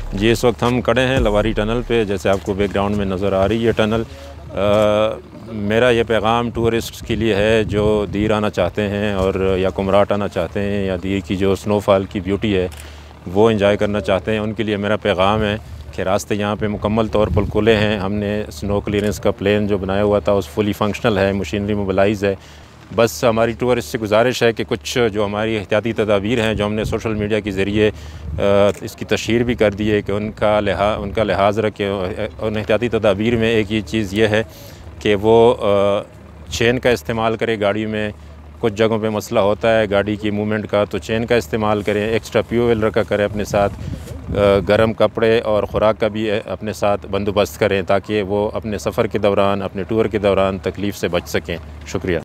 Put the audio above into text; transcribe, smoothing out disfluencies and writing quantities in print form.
جی اس وقت ہم کھڑے ہیں لواری ٹنل پہ، جیسے آپ کو بیک گراؤنڈ میں نظر آ رہی ہے ٹنل۔ میرا یہ پیغام ٹورسٹ کے لیے ہے جو دیر آنا چاہتے ہیں اور یا کمراٹ آنا چاہتے ہیں یا دیر کی جو سنو فال کی بیوٹی ہے وہ انجوائے کرنا چاہتے ہیں، ان کے لیے میرا پیغام ہے کہ راستے یہاں پہ مکمل طور پر کھلے ہیں۔ ہم نے سنو کلیئرنس کا پلان جو بنایا ہوا تھا اس فلی فنکشنل ہے، مشینری موبلائز ہے۔ بس ہماری ٹورسٹ سے گزارش ہے کہ کچھ جو ہماری احتیاطی تدابیر ہیں جو ہم نے سوشل میڈیا کے ذریعے اس کی تشہیر بھی کر دی ہے کہ ان کا لحاظ رکھیں۔ ان احتیاطی تدابیر میں ایک یہ چیز یہ ہے کہ وہ چین کا استعمال کرے گاڑی میں۔ کچھ جگہوں پہ مسئلہ ہوتا ہے گاڑی کی موومنٹ کا، تو چین کا استعمال کریں، ایکسٹرا فیول رکھا کریں اپنے ساتھ، گرم کپڑے اور خوراک کا بھی اپنے ساتھ بندوبست کریں تاکہ وہ اپنے سفر کے دوران، اپنے ٹور کے دوران تکلیف سے بچ سکیں۔ شکریہ۔